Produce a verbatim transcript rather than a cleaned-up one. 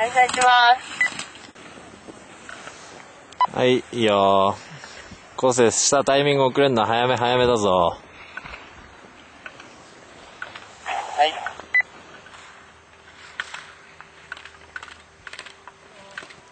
はい、じゃあ行きます。 はい、いいよ。昴生したタイミング遅れんの早め早めだぞ。